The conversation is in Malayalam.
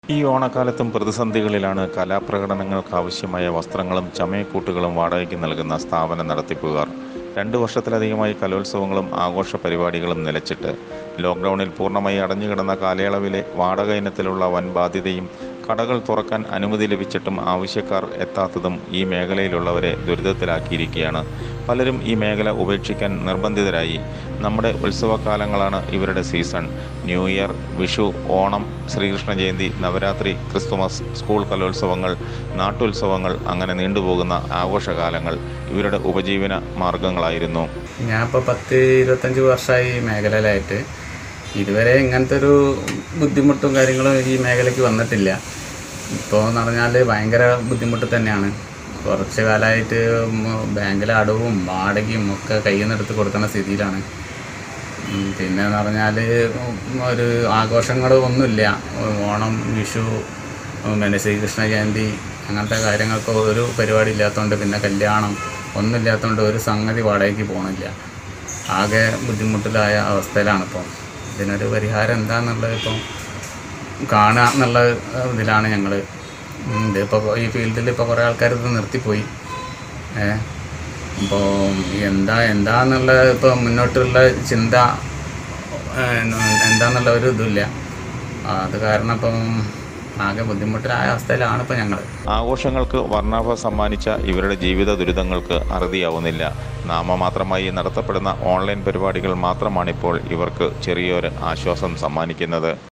ഈ ഓണക്കാലത്തും പ്രതിസന്ധികളിലാണ് കലാപ്രകടനങ്ങൾക്കാവശ്യമായ വസ്ത്രങ്ങളും ചമയക്കൂട്ടുകളും വാടകയ്ക്ക് നൽകുന്ന സ്ഥാപന നടത്തിപ്പുകാർ. 2 വർഷത്തിലധികമായി കലോത്സവങ്ങളും ആഘോഷ പരിപാടികളും നിലച്ചിട്ട് ലോക്ക്ഡൗണിൽ പൂർണ്ണമായി അടഞ്ഞുകിടന്ന കാലയളവിലെ വാടക ഇനത്തിലുള്ള വൻ ബാധ്യതയും കടകൾ തുറക്കാൻ അനുമതി ലഭിച്ചിട്ടും ആവശ്യക്കാർ എത്താത്തതും ഈ മേഖലയിലുള്ളവരെ ദുരിതത്തിലാക്കിയിരിക്കുകയാണ്. പലരും ഈ മേഖല ഉപേക്ഷിക്കാൻ നിർബന്ധിതരായി. നമ്മുടെ ഉത്സവകാലങ്ങളാണ് ഇവരുടെ season. New year, Vishu, Onam, Sreekrishna Jayanti, Navaratri, Christmas, school കലോത്സവങ്ങൾ, നാട്ടുത്സവങ്ങൾ, അങ്ങനെ നീണ്ടുപോകുന്ന ആഘോഷകാലങ്ങൾ ഇവരുടെ ഉപജീവന മാർഗങ്ങളായിരുന്നു. ഞാനിപ്പോൾ 10-25 വർഷമായി ഈ മേഖലയിലായിട്ട്. ഇതുവരെ ഇങ്ങനത്തെ ഒരു ബുദ്ധിമുട്ടും കാര്യങ്ങളും ഈ മേഖലയ്ക്ക് വന്നിട്ടില്ല. ഇപ്പോൾ എന്ന് പറഞ്ഞാൽ ഭയങ്കര ബുദ്ധിമുട്ട് തന്നെയാണ്. കുറച്ച് കാലമായിട്ട് ബാങ്കിലെ അടവും വാടകയും ഒക്കെ കയ്യിൽ നിന്ന് എടുത്ത് കൊടുക്കുന്ന സ്ഥിതിയിലാണ്. പിന്നെ എന്ന് പറഞ്ഞാൽ ഒരു ആഘോഷങ്ങളും ഒന്നുമില്ല. ഓണം, വിഷു, പിന്നെ ശ്രീകൃഷ്ണ ജയന്തി അങ്ങനത്തെ കാര്യങ്ങൾക്ക് ഒരു പരിപാടി ഇല്ലാത്തതുകൊണ്ട്, പിന്നെ കല്യാണം ഒന്നുമില്ലാത്തതുകൊണ്ട് ഒരു സംഗതി വാടകയ്ക്ക് പോകണില്ല. ആകെ ബുദ്ധിമുട്ടിലായ അവസ്ഥയിലാണിപ്പോൾ. ഇതിനൊരു പരിഹാരം എന്താണെന്നുള്ളത് ഇപ്പം കാണുക എന്നുള്ള ഇതിലാണ് ഞങ്ങൾ. ഇതിപ്പോൾ ഈ ഫീൽഡിൽ ഇപ്പോൾ കുറേ ആൾക്കാർ ഇത് നിർത്തിപ്പോയി. അപ്പോൾ എന്താന്നുള്ള ഇപ്പോൾ മുന്നോട്ടുള്ള ചിന്ത എന്താന്നുള്ള ഒരു ഇതില്ല. അത് കാരണം ഇപ്പം ആകെ ബുദ്ധിമുട്ടിലായ അവസ്ഥയിലാണ് ഇപ്പോൾ ഞങ്ങൾ. ആഘോഷങ്ങൾക്ക് വർണ്ണാഭ സമ്മാനിച്ച ഇവരുടെ ജീവിത ദുരിതങ്ങൾക്ക് അറുതിയാവുന്നില്ല. നാമമാത്രമായി നടത്തപ്പെടുന്ന ഓൺലൈൻ പരിപാടികൾ മാത്രമാണിപ്പോൾ ഇവർക്ക് ചെറിയൊരു ആശ്വാസം സമ്മാനിക്കുന്നത്.